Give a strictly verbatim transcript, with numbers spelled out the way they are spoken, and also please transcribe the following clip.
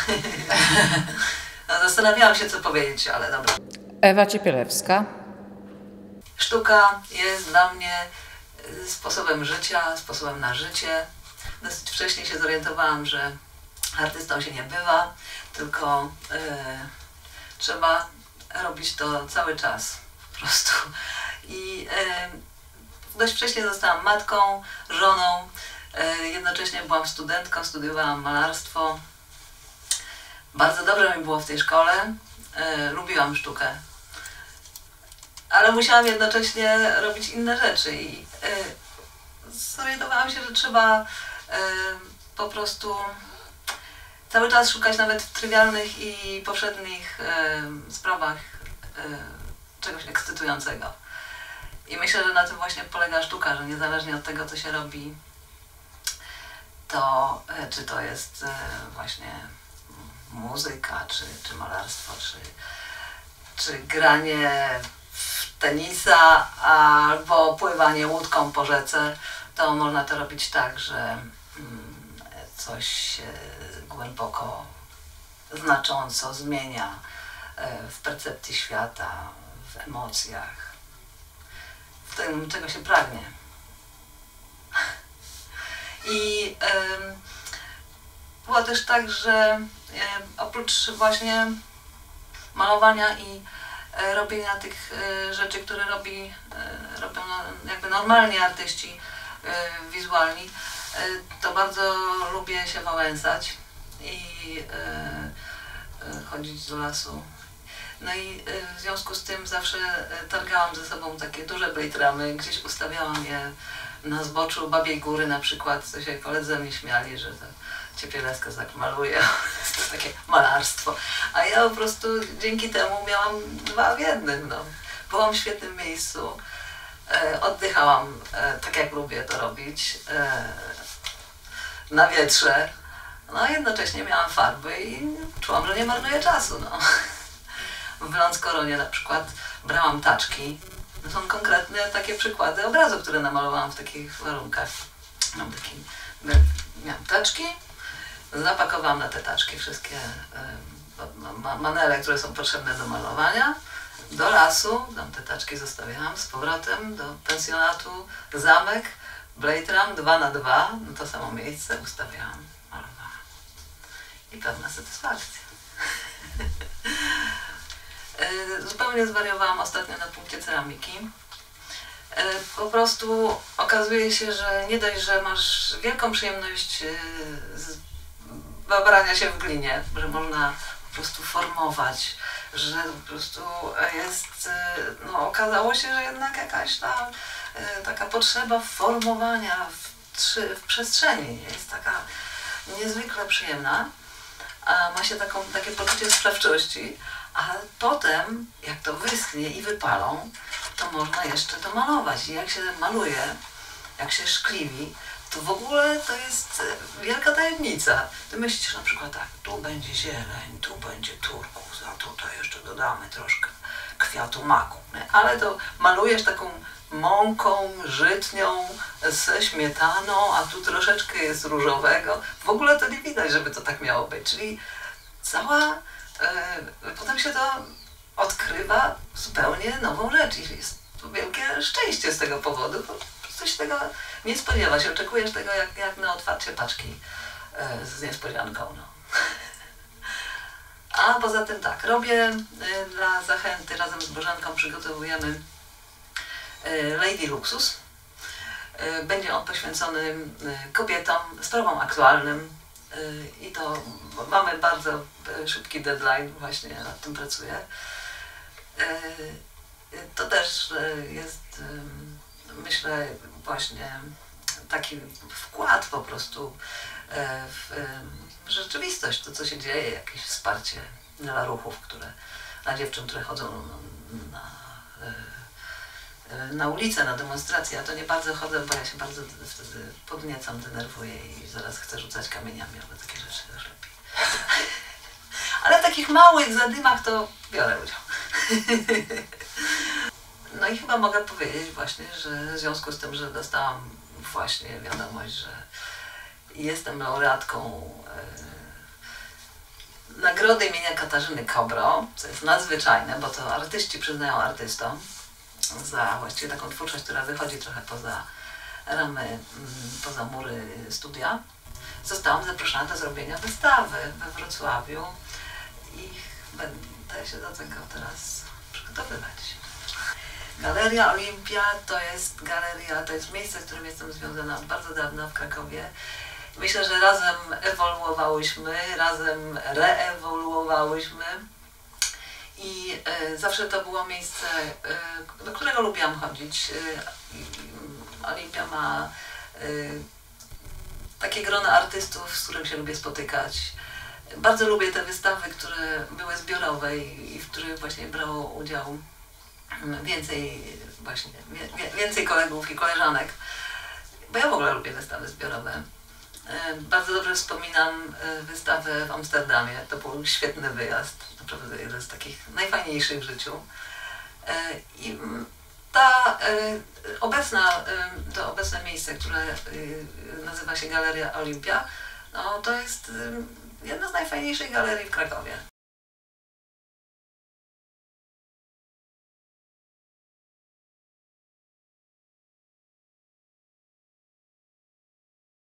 No, zastanawiałam się, co powiedzieć, ale dobra. Ewa Ciepielewska. Sztuka jest dla mnie sposobem życia, sposobem na życie. Dosyć wcześnie się zorientowałam, że artystą się nie bywa, tylko e, trzeba robić to cały czas po prostu. I e, dość wcześnie zostałam matką, żoną, e, jednocześnie byłam studentką, studiowałam malarstwo. Bardzo dobrze mi było w tej szkole, e, lubiłam sztukę, ale musiałam jednocześnie robić inne rzeczy i e, zorientowałam się, że trzeba e, po prostu cały czas szukać nawet w trywialnych i powszednich e, sprawach e, czegoś ekscytującego. I myślę, że na tym właśnie polega sztuka, że niezależnie od tego, co się robi, to e, czy to jest e, właśnie muzyka, czy, czy malarstwo, czy, czy granie w tenisa, albo pływanie łódką po rzece, to można to robić tak, że mm, coś się głęboko, znacząco zmienia w percepcji świata, w emocjach, w tym, czego się pragnie. I y, było też tak, że y, oprócz właśnie malowania i y, robienia tych y, rzeczy, które robi, y, robią no, jakby normalni artyści y, wizualni, y, to bardzo lubię się wałęsać i y, y, chodzić do lasu. No i y, w związku z tym zawsze y, targałam ze sobą takie duże blejtramy, gdzieś ustawiałam je na zboczu Babiej Góry na przykład, co się koledzy mnie śmiali, że to Ciepielewska tak maluje, to takie malarstwo. A ja po prostu dzięki temu miałam dwa w jednym. No. Byłam w świetnym miejscu, e, oddychałam e, tak jak lubię to robić, e, na wietrze, no a jednocześnie miałam farby i czułam, że nie marnuję czasu. No. W Ląckoronie na przykład brałam taczki. To są konkretne takie przykłady obrazu, które namalowałam w takich warunkach. Mam taki, miałam taczki, zapakowałam na te taczki wszystkie y, manele, które są potrzebne do malowania, do lasu, tam te taczki zostawiałam, z powrotem do pensjonatu, zamek, Blade Ram dwa na dwa, no to samo miejsce ustawiałam, malowałam. I pełna satysfakcja. Zupełnie zwariowałam ostatnio na punkcie ceramiki. Po prostu okazuje się, że nie dość, że masz wielką przyjemność z babrania się w glinie, że można po prostu formować, że po prostu jest, no okazało się, że jednak jakaś tam taka potrzeba formowania w, w przestrzeni jest taka niezwykle przyjemna, a ma się taką, takie poczucie sprawczości. A potem, jak to wyschnie i wypalą, to można jeszcze to malować. I jak się maluje, jak się szkliwi, to w ogóle to jest wielka tajemnica. Ty myślisz na przykład tak, tu będzie zieleń, tu będzie turkus, a tutaj jeszcze dodamy troszkę kwiatu maku. Nie? Ale to malujesz taką mąką, żytnią, ze śmietaną, a tu troszeczkę jest różowego. W ogóle to nie widać, żeby to tak miało być. Czyli cała... Yy, potem się to odkrywa zupełnie nową rzecz i jest to wielkie szczęście z tego powodu, bo coś tego nie spodziewa się, oczekujesz tego jak, jak na otwarcie paczki yy, z niespodzianką. No. A poza tym tak, robię yy, dla zachęty, razem z Bożenką przygotowujemy yy, Lady Luxus. Yy, będzie on poświęcony yy, kobietom, sprawom aktualnym. I to mamy bardzo szybki deadline, właśnie nad tym pracuję. To też jest, myślę, właśnie taki wkład po prostu w rzeczywistość, to co się dzieje, jakieś wsparcie dla ruchów, które, dla dziewczyn, które chodzą na, na ulicę, na demonstracje. Ja to nie bardzo chodzę, bo ja się bardzo wtedy podniecam, denerwuję i zaraz chcę rzucać kamieniami albo takie rzeczy też lepiej. Ale w takich małych zadymach to biorę udział. No i chyba mogę powiedzieć właśnie, że w związku z tym, że dostałam właśnie wiadomość, że jestem laureatką nagrody imienia Katarzyny Kobro, co jest nadzwyczajne, bo to artyści przyznają artystom za właściwie taką twórczość, która wychodzi trochę poza ramy, poza mury studia. Zostałam zaproszona do zrobienia wystawy we Wrocławiu i będę się do tego teraz przygotowywać. Galeria Olimpia to jest galeria, to jest miejsce, z którym jestem związana od bardzo dawna w Krakowie. Myślę, że razem ewoluowałyśmy, razem reewoluowałyśmy i y, zawsze to było miejsce, y, do którego lubiłam chodzić. Y, Olimpia ma y, takie grono artystów, z którym się lubię spotykać. Bardzo lubię te wystawy, które były zbiorowe i, i w których właśnie brało udział więcej właśnie, wie, więcej kolegów i koleżanek, bo ja w ogóle lubię wystawy zbiorowe. Bardzo dobrze wspominam wystawę w Amsterdamie, to był świetny wyjazd, naprawdę jeden z takich najfajniejszych w życiu. I ta obecna, to obecne miejsce, które nazywa się Galeria Olimpia, no to jest jedna z najfajniejszych galerii w Krakowie.